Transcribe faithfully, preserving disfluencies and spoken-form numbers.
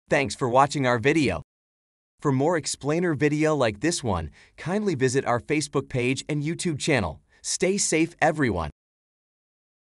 Thanks for watching our video. For more explainer video like this one, kindly visit our Facebook page and YouTube channel. Stay safe, everyone.